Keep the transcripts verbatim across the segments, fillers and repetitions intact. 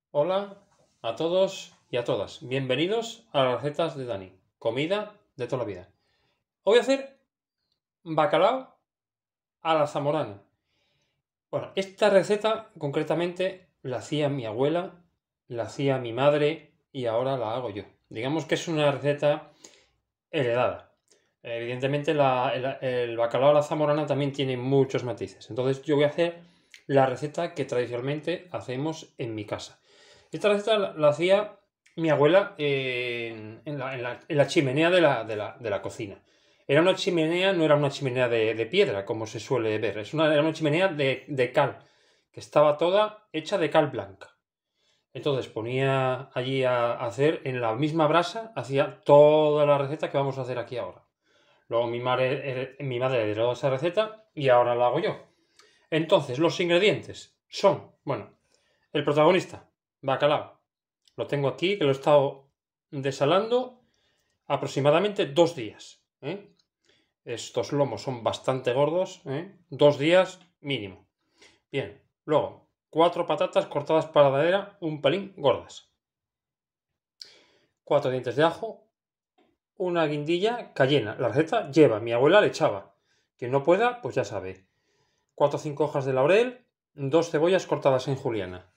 Hola a todos y a todas. Bienvenidos a las recetas de Dani. Comida de toda la vida. Hoy voy a hacer bacalao a la zamorana. Bueno, esta receta concretamente la hacía mi abuela, la hacía mi madre y ahora la hago yo. Digamos que es una receta heredada. Evidentemente la, el, el bacalao a la zamorana también tiene muchos matices. Entonces yo voy a hacer la receta que tradicionalmente hacemos en mi casa. Esta receta la, la hacía mi abuela en, en, la, en, la, en la chimenea de la, de, la, de la cocina. Era una chimenea, no era una chimenea de, de piedra, como se suele ver. Es una, era una chimenea de, de cal, que estaba toda hecha de cal blanca. Entonces ponía allí a hacer, en la misma brasa, hacía toda la receta que vamos a hacer aquí ahora. Luego mi madre, mi madre heredó esa receta y ahora la hago yo. Entonces, los ingredientes son, bueno, el protagonista, bacalao. Lo tengo aquí, que lo he estado desalando aproximadamente dos días. ¿eh? Estos lomos son bastante gordos, ¿eh? dos días mínimo. Bien, luego, cuatro patatas cortadas para madera, un pelín gordas. Cuatro dientes de ajo, una guindilla cayena. La receta lleva, mi abuela le echaba. Quien no pueda, pues ya sabe. Cuatro o cinco hojas de laurel, dos cebollas cortadas en juliana.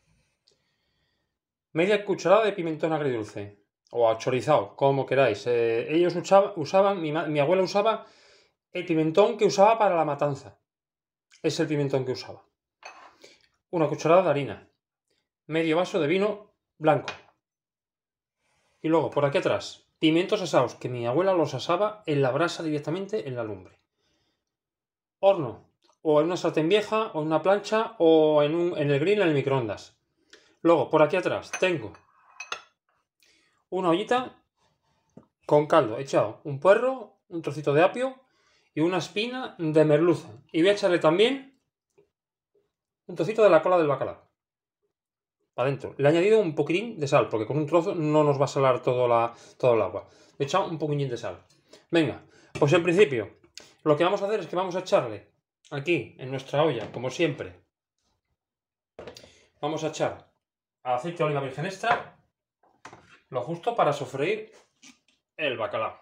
Media cucharada de pimentón agridulce. O chorizado, como queráis. Eh, ellos usaban, usaban mi, mi abuela usaba el pimentón que usaba para la matanza. Es el pimentón que usaba. Una cucharada de harina. Medio vaso de vino blanco. Y luego, por aquí atrás, pimientos asados, que mi abuela los asaba en la brasa directamente en la lumbre. Horno, o en una sartén vieja, o en una plancha, o en, un, en el grill en el microondas. Luego, por aquí atrás, tengo una ollita con caldo, he echado un puerro, un trocito de apio y una espina de merluza. Y voy a echarle también un trocito de la cola del bacalao. Para adentro. Le he añadido un poquitín de sal, porque con un trozo no nos va a salar todo, la, todo el agua. Le he echado un poquitín de sal. Venga, pues en principio, lo que vamos a hacer es que vamos a echarle aquí, en nuestra olla, como siempre, vamos a echar aceite de oliva virgen extra, lo justo para sofreír el bacalao.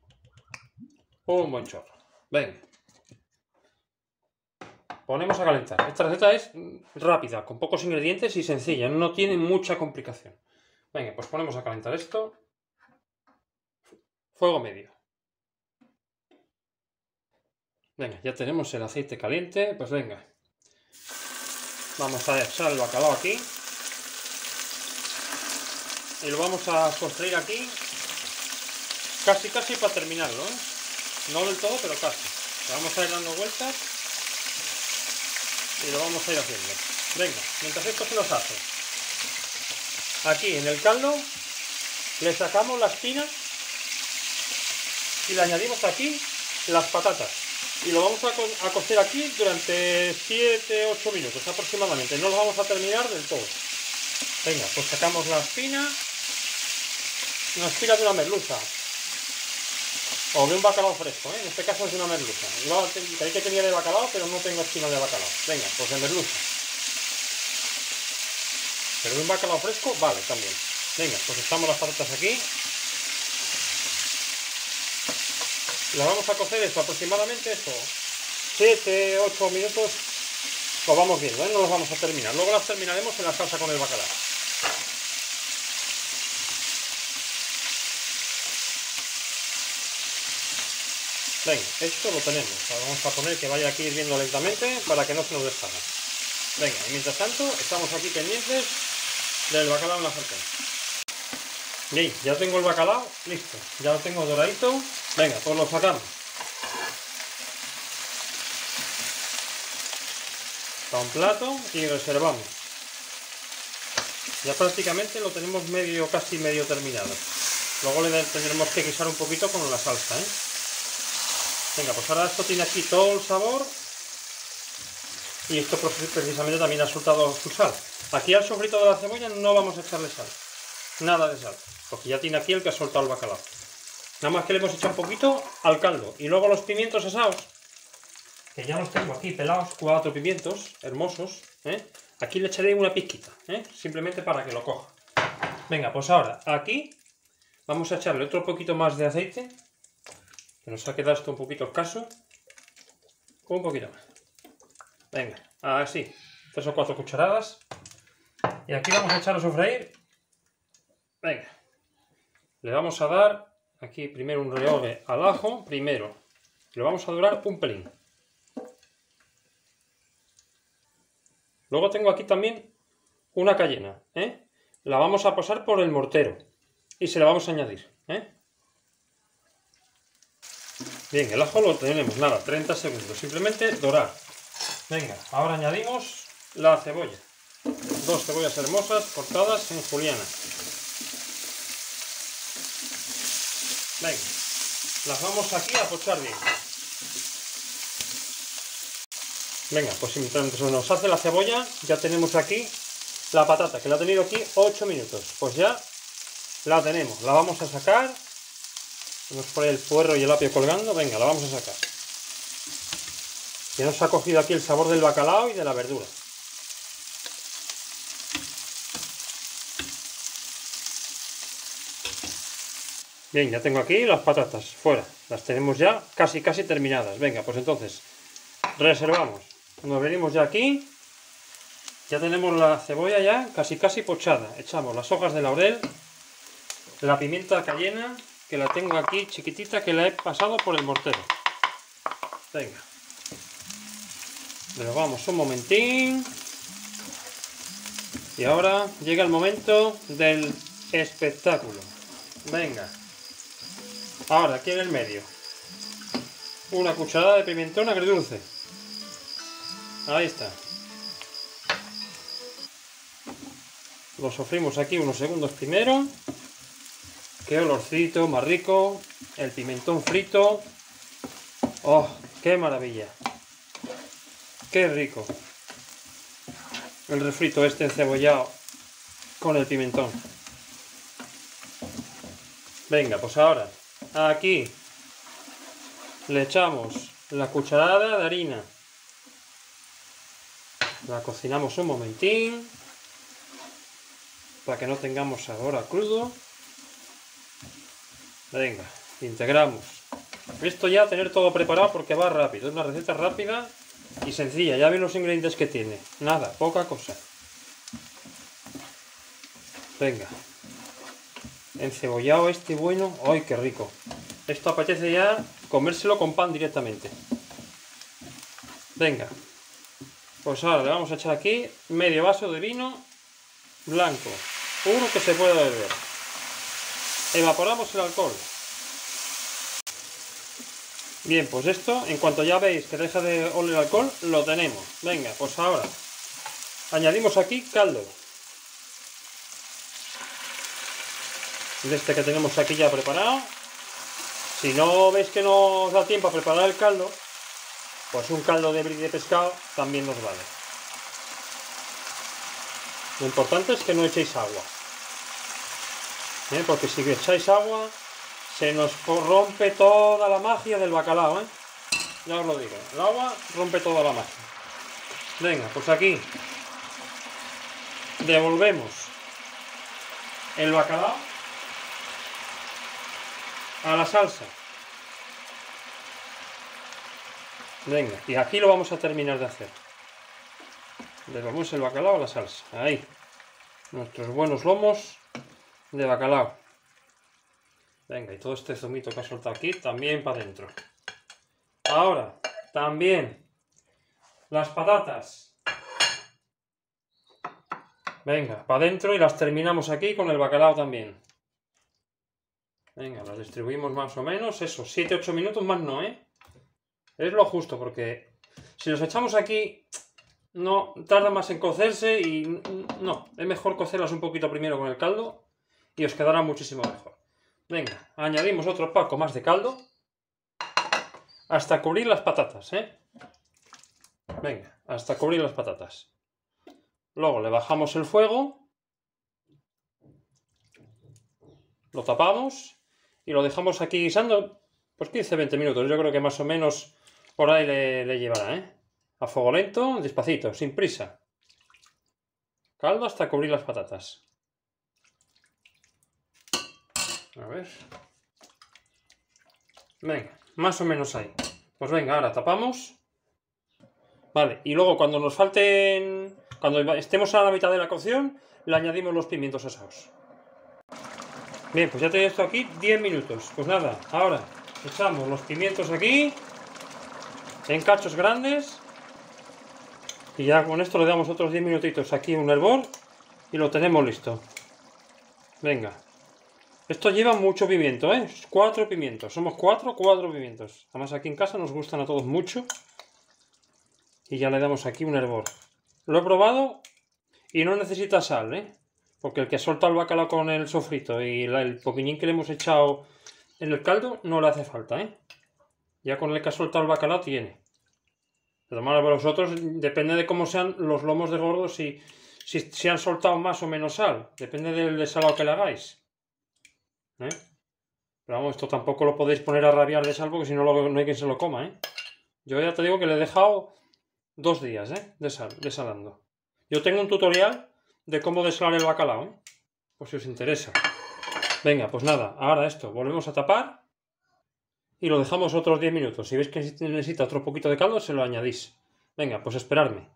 Un buen chorro. Venga. Ponemos a calentar. Esta receta es rápida, con pocos ingredientes y sencilla. No tiene mucha complicación. Venga, pues ponemos a calentar esto. Fuego medio. Venga, ya tenemos el aceite caliente. Pues venga. Vamos a echar el bacalao aquí. Y lo vamos a sofreír aquí. Casi, casi para terminarlo, ¿eh? No del todo, pero casi. Le vamos a ir dando vueltas. Y lo vamos a ir haciendo. Venga, mientras esto se nos hace. Aquí en el caldo le sacamos la espina y le añadimos aquí las patatas. Y lo vamos a, co a cocer aquí durante siete a ocho minutos aproximadamente. No lo vamos a terminar del todo. Venga, pues sacamos la espina. Una espina de una merluza. O de un bacalao fresco, ¿eh? En este caso es de una merluza. Yo creí que tenía de bacalao, pero no tengo espina de bacalao. Venga, pues de merluza. Pero de un bacalao fresco, vale, también. Venga, pues echamos las patatas aquí. La vamos a cocer esto aproximadamente esto. siete a ocho minutos. Lo vamos viendo, ¿eh? No los vamos a terminar. Luego las terminaremos en la salsa con el bacalao. Venga, esto lo tenemos. Ahora vamos a poner que vaya aquí hirviendo lentamente para que no se nos deshaga. Venga, y mientras tanto estamos aquí pendientes del bacalao en la sartén. Bien, ya tengo el bacalao listo. Ya lo tengo doradito. Venga, pues lo sacamos. A un plato y reservamos. Ya prácticamente lo tenemos medio, casi medio terminado. Luego le tendremos que guisar un poquito con la salsa, ¿eh? Venga, pues ahora esto tiene aquí todo el sabor y esto precisamente también ha soltado su sal. Aquí al sofrito de la cebolla no vamos a echarle sal, nada de sal, porque ya tiene aquí el que ha soltado el bacalao. Nada más que le hemos echado un poquito al caldo y luego los pimientos asados que ya los tengo aquí pelados, cuatro pimientos hermosos, ¿eh? Aquí le echaré una pizquita, ¿eh? Simplemente para que lo coja. Venga, pues ahora aquí vamos a echarle otro poquito más de aceite, que nos ha quedado esto un poquito escaso. Un poquito más. Venga, así, tres o cuatro cucharadas. Y aquí vamos a echar a sofreír. Venga, le vamos a dar aquí primero un rehogue al ajo, primero. Lo vamos a dorar un pelín. Luego tengo aquí también una cayena, ¿eh? La vamos a pasar por el mortero y se la vamos a añadir, ¿eh? Bien, el ajo lo tenemos, nada, treinta segundos, simplemente dorar. Venga, ahora añadimos la cebolla. Dos cebollas hermosas cortadas en juliana. Venga, las vamos aquí a pochar bien. Venga, pues mientras se nos hace la cebolla, ya tenemos aquí la patata, que la ha tenido aquí ocho minutos. Pues ya la tenemos, la vamos a sacar. Tenemos por ahí el puerro y el apio colgando. Venga, la vamos a sacar. Ya nos ha cogido aquí el sabor del bacalao y de la verdura. Bien, ya tengo aquí las patatas fuera. Las tenemos ya casi casi terminadas. Venga, pues entonces reservamos. Nos venimos ya aquí. Ya tenemos la cebolla ya casi casi pochada. Echamos las hojas de laurel, la pimienta cayena, que la tengo aquí chiquitita, que la he pasado por el mortero. Venga. Le vamos un momentín. Y ahora llega el momento del espectáculo. Venga. Ahora, aquí en el medio, una cucharada de pimentón agridulce. Ahí está. Lo sofrimos aquí unos segundos primero. Qué olorcito más rico. El pimentón frito. ¡Oh, qué maravilla! ¡Qué rico! El refrito este encebollado con el pimentón. Venga, pues ahora aquí le echamos la cucharada de harina. La cocinamos un momentín para que no tengamos sabor a crudo. Venga, integramos. Esto ya tener todo preparado porque va rápido. Es una receta rápida y sencilla. Ya ven los ingredientes que tiene. Nada, poca cosa. Venga. Encebollado este bueno. ¡Ay, qué rico! Esto apetece ya comérselo con pan directamente. Venga. Pues ahora le vamos a echar aquí medio vaso de vino blanco. Uno que se pueda beber. Evaporamos el alcohol. Bien, pues esto, en cuanto ya veis que deja de oler el alcohol, lo tenemos. Venga, pues ahora añadimos aquí caldo. De este que tenemos aquí ya preparado. Si no veis que no os da tiempo a preparar el caldo, pues un caldo de brie de pescado también nos vale. Lo importante es que no echéis agua. ¿Eh? Porque si echáis agua, se nos rompe toda la magia del bacalao, ¿eh? Ya os lo digo, el agua rompe toda la magia. Venga, pues aquí devolvemos el bacalao a la salsa. Venga, y aquí lo vamos a terminar de hacer. Devolvemos el bacalao a la salsa. Ahí. Nuestros buenos lomos de bacalao. Venga, y todo este zumito que ha soltado aquí también para adentro. Ahora, también las patatas. Venga, para adentro y las terminamos aquí con el bacalao también. Venga, las distribuimos más o menos, eso, siete ocho minutos más no, ¿eh? Es lo justo, porque si los echamos aquí, no tarda más en cocerse y no, es mejor cocerlas un poquito primero con el caldo y os quedará muchísimo mejor. Venga, añadimos otro poco más de caldo hasta cubrir las patatas, ¿eh? Venga, hasta cubrir las patatas. Luego le bajamos el fuego, lo tapamos y lo dejamos aquí guisando pues quince veinte minutos. Yo creo que más o menos por ahí le, le llevará, ¿eh? A fuego lento, despacito, sin prisa. Caldo hasta cubrir las patatas. A ver. Venga, más o menos ahí. Pues venga, ahora tapamos. Vale, y luego cuando nos falten... Cuando estemos a la mitad de la cocción, le añadimos los pimientos asados. Bien, pues ya tengo esto aquí diez minutos. Pues nada, ahora echamos los pimientos aquí, en cachos grandes. Y ya con esto le damos otros diez minutitos aquí un hervor y lo tenemos listo. Venga. Esto lleva mucho pimiento, ¿eh? Cuatro pimientos. Somos cuatro, cuatro pimientos. Además aquí en casa nos gustan a todos mucho. Y ya le damos aquí un hervor. Lo he probado y no necesita sal, ¿eh? Porque el que ha soltado el bacalao con el sofrito y el poquillín que le hemos echado en el caldo no le hace falta, ¿eh? Ya con el que ha soltado el bacalao tiene. Pero para vosotros depende de cómo sean los lomos de gordo, si, si, si han soltado más o menos sal. Depende del desalado que le hagáis. ¿Eh? Pero vamos, esto tampoco lo podéis poner a rabiar de sal porque si no, lo, no hay quien se lo coma, ¿eh? Yo ya te digo que le he dejado dos días, ¿eh? De sal, desalando. Yo tengo un tutorial de cómo desalar el bacalao, ¿eh? Por si os interesa. Venga, pues nada, ahora esto, volvemos a tapar y lo dejamos otros diez minutos. Si veis que necesita otro poquito de caldo, se lo añadís. Venga, pues esperadme.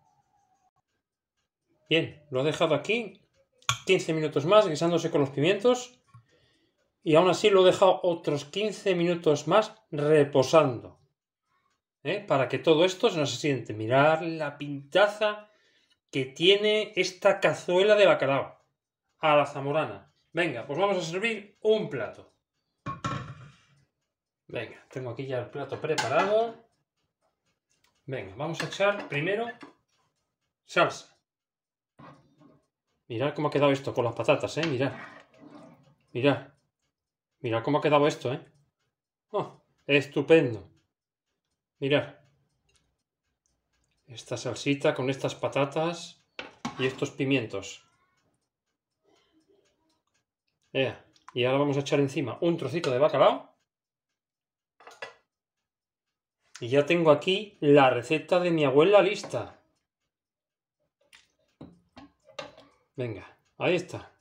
Bien, lo he dejado aquí quince minutos más guisándose con los pimientos y aún así lo he dejado otros quince minutos más reposando. ¿Eh? Para que todo esto se nos asiente. Mirad la pintaza que tiene esta cazuela de bacalao a la zamorana. Venga, pues vamos a servir un plato. Venga, tengo aquí ya el plato preparado. Venga, vamos a echar primero salsa. Mirad cómo ha quedado esto con las patatas, ¿eh? Mirad. Mirad. Mirad cómo ha quedado esto, ¿eh? Oh, estupendo. Mirad. Esta salsita con estas patatas y estos pimientos. Ea. Y ahora vamos a echar encima un trocito de bacalao. Y ya tengo aquí la receta de mi abuela lista. Venga, ahí está.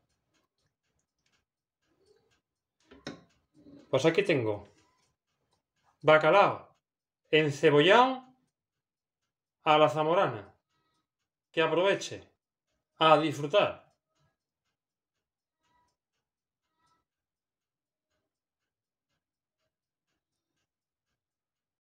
Pues aquí tengo bacalao encebollado a la zamorana. Que aproveche a disfrutar.